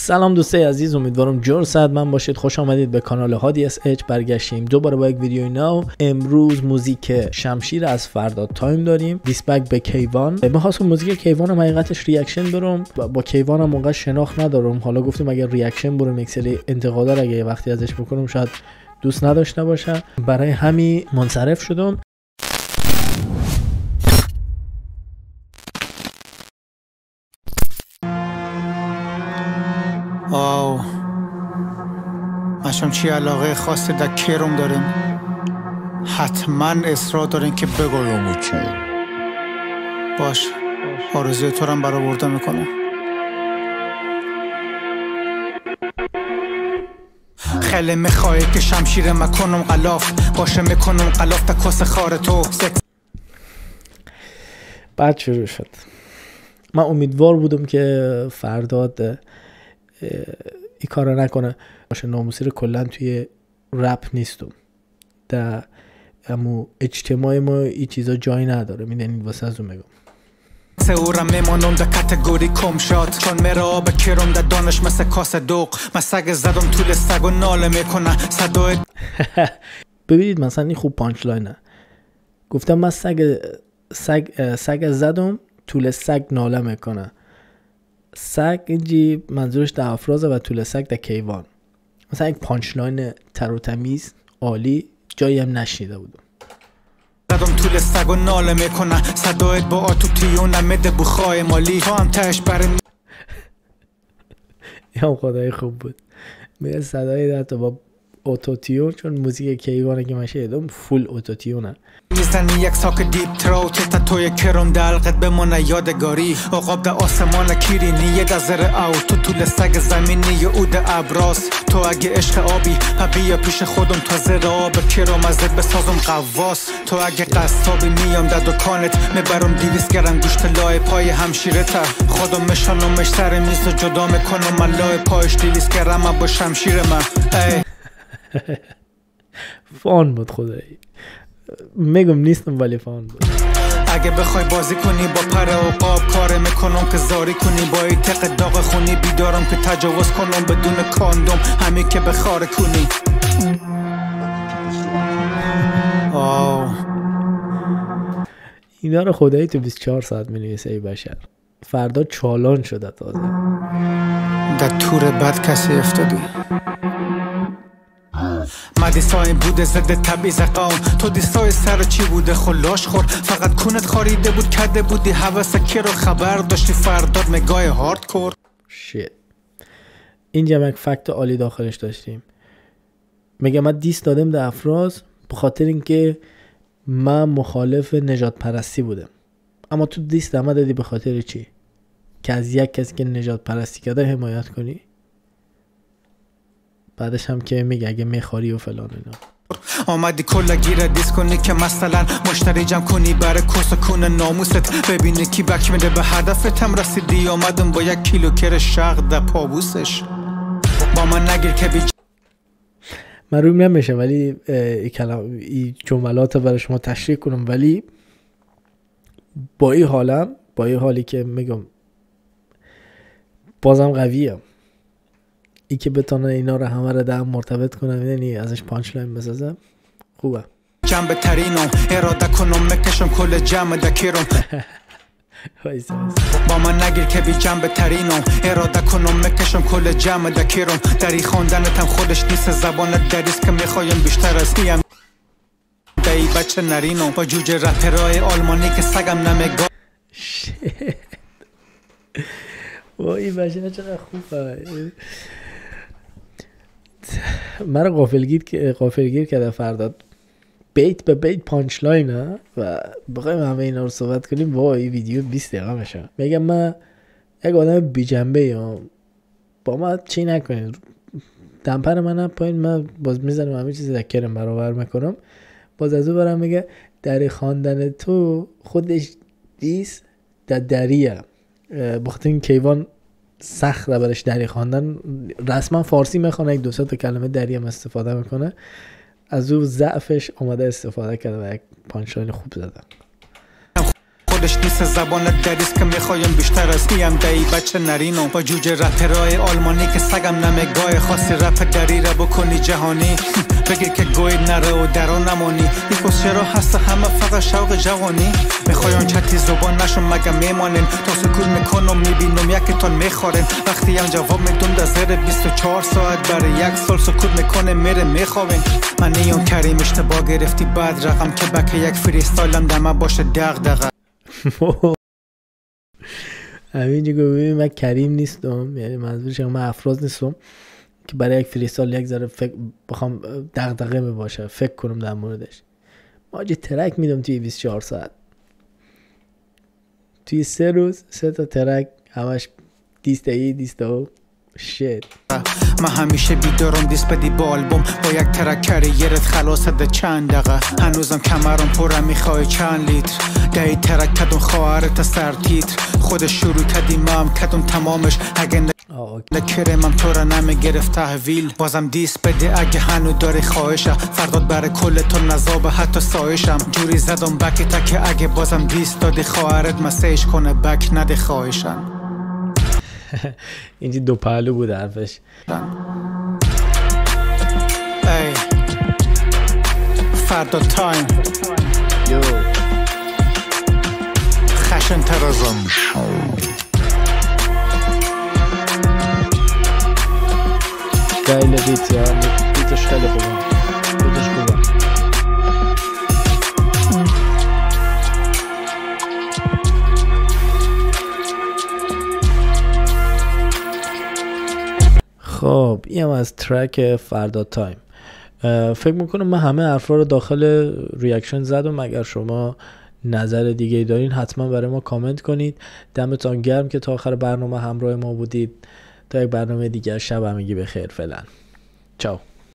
سلام دوستای عزیز، امیدوارم جور صحتمند باشید. خوش آمدید به کانال هادی اس اچ. برگشتیم دوباره با یک ویدیو نو. امروز موزیک شمشیر از فرداد تایم داریم، دیسبک به کیوان. می‌خواستم موزیک کیوان هم حقیقتش ریاکشن برم، با کیوان هم موقع شناخت ندارم. حالا گفتم اگر ریاکشن برم یک سری انتقادا اگه یه وقتی ازش بکنم شاید دوست نداشته باشه، برای همین منصرف شدم. مشم چی علاقه خاصی در کیروم دارین، حتما اصرار دارین که بگویم چی. باش، آرزوی تو رو برآورده میکنم. خیلی میخوای که شمشیر مکنم غلاف باشه، میکنم غلاف تا کس خار تو. بعد شروع شد. من امیدوار بودم که فرداد این کارو نکنه. باشه، ناموسی رو کلا توی رپ نیستم، در امو اجتماع ما این چیزا جای نداره. میدونید واسه از اون میگم سهورم میمونم در کتگوری کم شد، چون میرا به کیروم در دانش مثل کاسه دوغ. من سگ زدم طول سگ و ناله میکنه صدای ببینید مثلا این خوب پانچ لاینه. گفتم من سگ زدم طول سگ ناله میکنه. سگ اینجی منظورش در افرازه و طول سگ در کیوان. مثلا یک پانچ لاین تر و تمیز عالی، جایی هم نشنیده بودم. زدم طول سگ و ناله میکنه صدایت با آتوتیون نمیده بخواه مالی. تو هم تهش برم یا خدای خوب بود. میگه صدای در تو با اوتوتیون، چون موزیک کیوانه که من شنیدم فول اوتوتیونه. میزنی یک ساک دیپ تروت تا توی کرم دلقت بمونه یادگاری. عقاب در آسمان کیرینی یه دزر او تو طول سگ زمینی یه اود ابراز. تو اگه عشق آبی پا بیا پیش خودم تا زر آب کرم ازت بسازم قواس. تو اگه قصابی میام در دکانت میبرم 200 گرم گوشت لای پای همشیره تر. خودم مشانمش سر میز و جدا میکنم من لای پایش 200 گرم با شمشیر من. فان بود خدایی، میگم نیستم ولی فان بود. اگه بخوای بازی کنی با پر و قاب کار میکنم که زاری کنی. با این تق داغ خونی بیدارم که تجاوز کنم بدون کاندوم، همین که بخار کنی. اینا رو خدایی تو 24 ساعت مینویسه ای بشر. فردا چالان شده تازه. در تور بد کسی افتادی. ما دیسای بوده زده تبعیض قوم، تو دیسای سر چی بوده خلاش خور. فقط کونت خاریده بود کرده بودی حوث کی رو خبر داشتی فرداد مگای هاردکور. شیت. اینجا یک فکت عالی داخلش داشتیم. میگه من دیس دادم در افراز به خاطر اینکه من مخالف نجات پرستی بودم. اما تو دیس دادی به خاطر چی؟ که از یک کسی که نجات پرستی کرده حمایت کنی؟ بعدش هم که میگه اگه میخواری و فلان اینا. آمدی کلا گیره دیس کنی که مثلا مشتری جمع کنی برای کس و کون ناموست. ببینی کی بک میده به هدفت هم رسیدی. آمدم با 1 کیلو کر شق در پابوسش. با من نگیر که من روم نمیشه ولی این جملات برای شما تشریح کنم، ولی با این حالم، با این حالی که میگم بازم قویه. ای که بتونه اینا رو همه رو در مرتبط کنم، یعنی ازش پانچ لاین بسازم، خوبه. جنب ترینم اراده کنم مکشم کل جمع دکیرم. با من نگیر که بی جنب ترینم اراده کنم مکشم کل جمع دکیرم. دری خوندنتم خودش نیست زبانت دریست که میخوایم بیشتر از هیم دایی بچه نرینم. با جوجه رپرای آلمانی که سگم نمیگا. وای بچه چقدر خوبه. من رو غافلگیر کرده فرداد. بیت به بیت پانچ لاینه و بخوایم همه اینا رو صحبت کنیم وای ویدیو 20 دقیقه میشه. میگم من یک آدم بی جنبه ام، با ما چی نکنید. دمپر من پایین، من باز میزنم همه چیزی دکرم برابر میکنم. باز از اون برم میگه دری خواندن تو خودش دیس در دریه. بخاطر این کیوان سخت برش دری خواندن، رسما فارسی میخونه، 1-2 تا کلمه دری هم استفاده میکنه. از او ضعفش اومده استفاده کرده و یک پانچ لاین خوب زده. خودش نیست زبانت دریست که میخوایم بیشتر از ایم دایی بچه نرینو با جوجه رپرای آلمانی که سگم نمیگاه خاصی رپ دری را بکنی جهانی بگی که گوید نره و درو نمانی یکوز چرا هست همه فقط شوق جوانی میخوایم چتی زبان نشون مگه میمانین تا سکوت میکنم میبینم یکیتون میخورین وقتی هم جواب میدون در زیر 24 ساعت برای 1 سال سکوت میکنه میره میخوابین من نیون کریم اشتباه گرفتی بعد رقم که بک یک فریستایلم دمه باشه دغدغه همینجا ببین من کریم نیستم، یعنی منظورش من افراز نیستم که برای یک فریستایل یک ذره بخوام دغدغه می باشه فکر کنم در موردش. ماجی ترک میدم توی 24 ساعت، توی 3 روز 3 تا ترک همش دیسته شit. من همیشه بیدارم دیست بدی با آلبوم با یک ترک کریرت خلاص ده چند دقیقه هنوزم کمرم پره میخوای چند لیتر دهی ترک کدون خواهرت سر تیتر خودش شروع کدی مام کدون تمامش اگه نکرمم تو را نمیگرفت تحویل بازم دیست بده اگه هنو داری خواهشه فرداد برای کل تو نزابه حتی سایشم جوری زدم بکی تا که اگه بازم دیست دادی خواهرت مسیج کنه بک نده خواهشم. اینجا دو پهلو بود حرفش. ای فردا تایم یو خشن ترازم گایل بیت یا بیتش خیلی خوبه بیتش خوبه. خب این هم از ترک فردا تایم. فکر میکنم من همه حرفا رو داخل ریاکشن زدم. اگر شما نظر دیگه دارین حتما برای ما کامنت کنید. دمتان گرم که تا آخر برنامه همراه ما بودید. تا یک برنامه دیگه، شب همگی بخیر. فعلا چاو.